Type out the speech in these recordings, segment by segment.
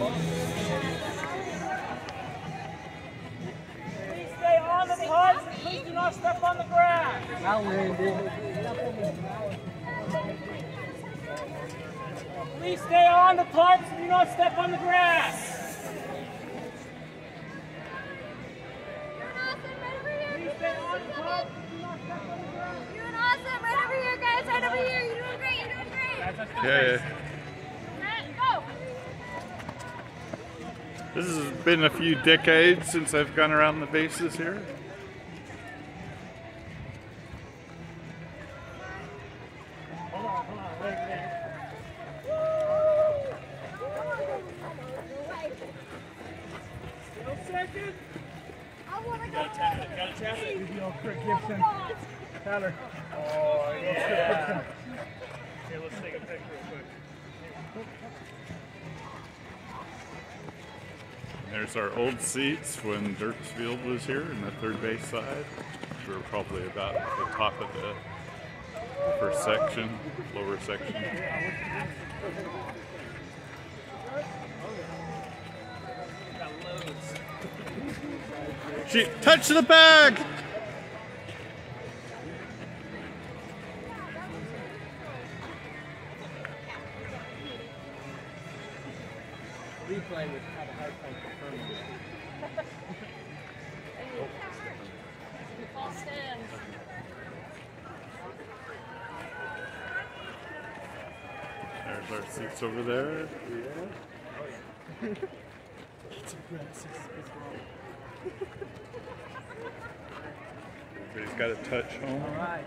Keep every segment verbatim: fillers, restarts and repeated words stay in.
Please stay on the tarps and please do not step on the grass. Please stay on the tarps and do not step on the grass. Please stay on the tarps and do not step on the grass. You're doing awesome. Right over here, guys. Right over here. You're doing great. You're doing great. Yeah. Go. This has been a few decades since I've gone around the bases here. Hold on, hold on, wait, wait. No second. I want to go. Gotta tap it, gotta tap it. Maybe old Kirk Gibson. Tyler. Oh, yeah. Here, let's take a picture real quick. There's our old seats when Dirks Field was here in the third base side. We were probably about the top of the first section, lower section. She touch the bag! Replay would have a hard time confirming it. All stand. There's our seats over there. It's aggressive. It's wrong. Everybody's got a touch home. All right.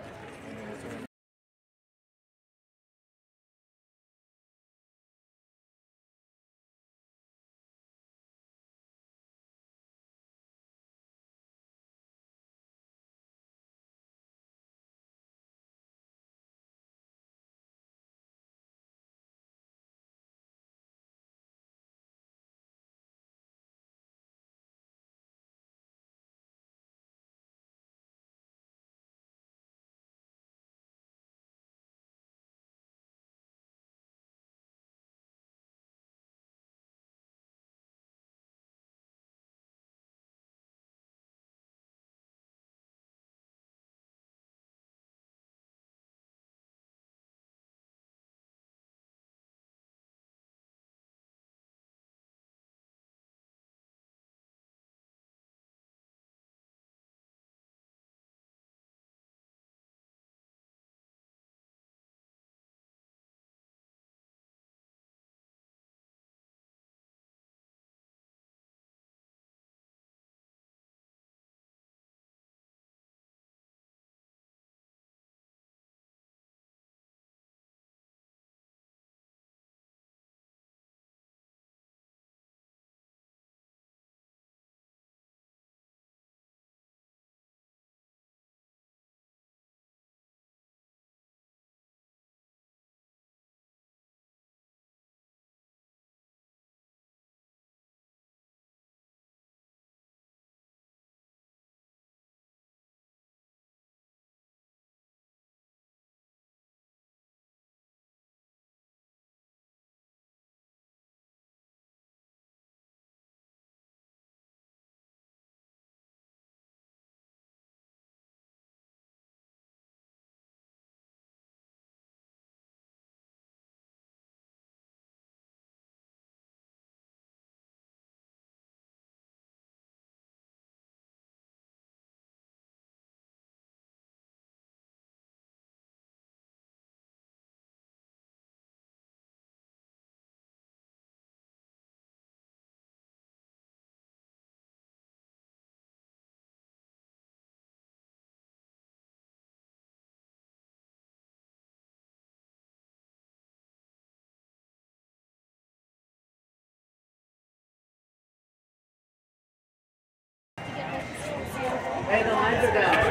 Hey, the lines are down.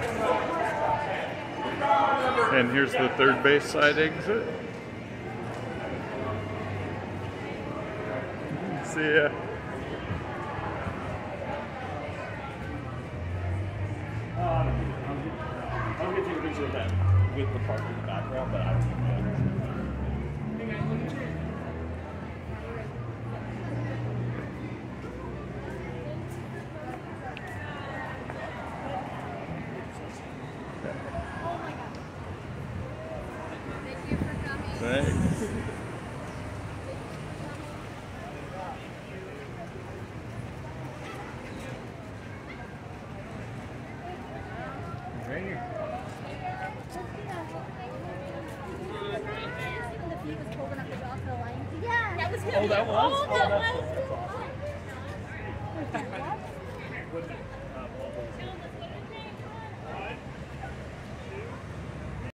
And here's the third base side exit. See ya. Um, I'll get you a picture of that with the park in the background, but I don't know. Thanks. Right here. Yeah, that was Oh, that was? Oh, that Oh, was. that's awesome.